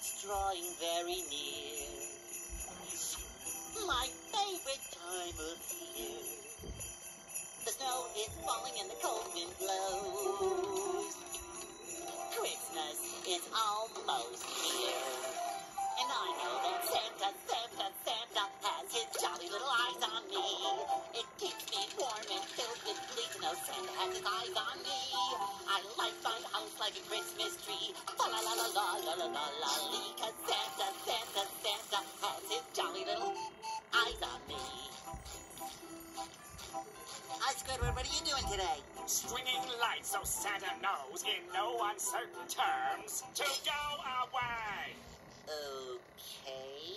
It's drawing very near. My favorite time of year. The snow is falling and the cold wind blows. Christmas is almost here. And I know that Santa has his jolly little eyes on me. It keeps me warm and filled with glee to know Santa has his eyes on me. I light my house like a Christmas tree. La la la la la la la la la lee. 'Cause Santa has his jolly little eyes on me. Hi, Squidward, what are you doing today? Stringing lights so Santa knows in no uncertain terms to go away. Okay.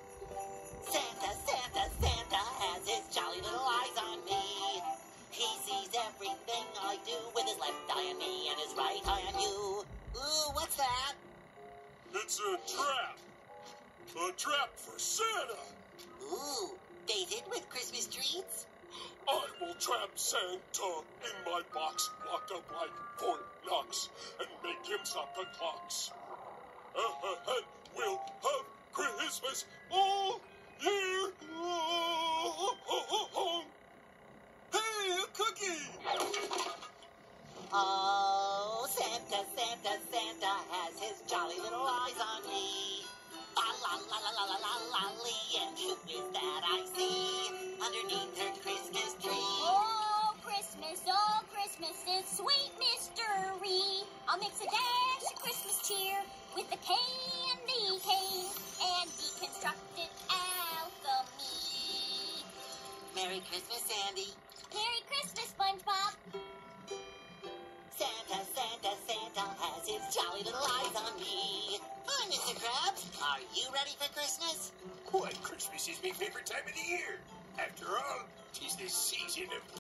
Santa has his jolly little eyes on me. He sees everything I do with his left eye on me and his right eye on you. Ooh, what's that? It's a trap. A trap for Santa. Ooh, baited with Christmas treats? I will trap Santa in my box, locked up like Fort Knox, and make him stop the clocks. And we'll have Christmas all year long. Hey, a cookie! Oh, Santa has his jolly little eyes on me. La la la la la la la la lee, and who is that I see underneath her Christmas tree? Oh, Christmas is sweet mystery. I'll mix a dash of Christmas cheer with the candy cane and deconstructed alchemy. Merry Christmas, Sandy. Merry Christmas, SpongeBob. Santa has his jolly little eyes on me. Hi, Mr. Krabs. Are you ready for Christmas? Why, Christmas is my favorite time of the year. After all, 'tis the season of